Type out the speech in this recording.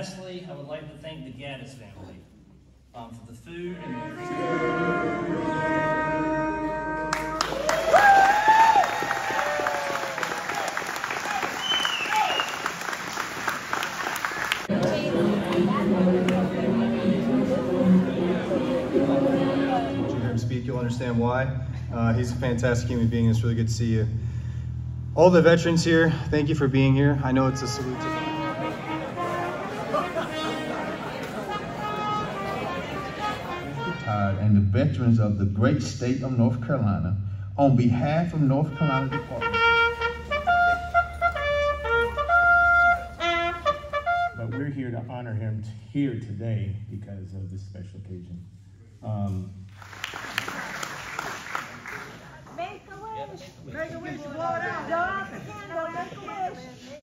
lastly, I would like to thank the Gaddis family for the food and the drinks. Once you hear him speak, you'll understand why. He's a fantastic human being. It's really good to see you. All the veterans here, thank you for being here. I know it's a salute to them. And the veterans of the great state of North Carolina, on behalf of North Carolina Department. But we're here to honor him here today because of this special occasion. Make a wish, make a